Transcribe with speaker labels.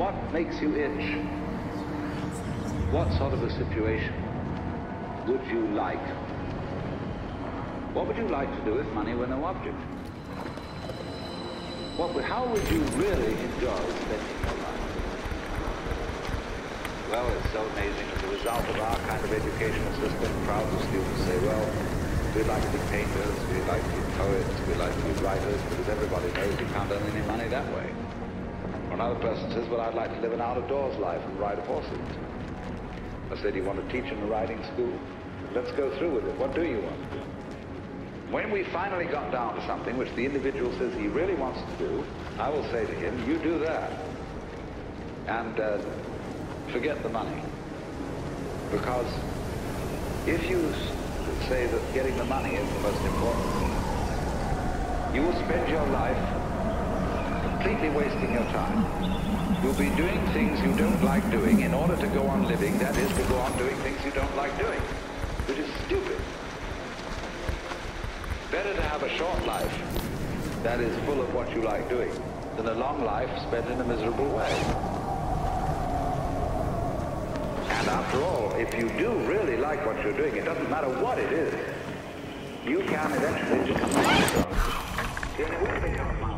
Speaker 1: what makes you itch? What sort of a situation would you like? What would you like to do if money were no object? How would you really enjoy spending your life? Well, it's so amazing. As a result of our kind of educational system, crowds of students say, well, we'd like to be painters, we'd like to be poets, we'd like to be writers, but as everybody knows, you can't earn any money that way. Or another person says, well, I'd like to live an out-of-doors life and ride horses. I said, you want to teach in a riding school? Let's go through with it. What do you want to do? When we finally got down to something which the individual says he really wants to do, I will say to him, you do that. And forget the money. Because if you say that getting the money is the most important thing, you will spend your life completely wasting your time. You'll be doing things you don't like doing in order to go on living, that is, to go on doing things you don't like doing, which is stupid. Better to have a short life that is full of what you like doing than a long life spent in a miserable way. And after all, if you do really like what you're doing, it doesn't matter what it is, you can eventually become a master.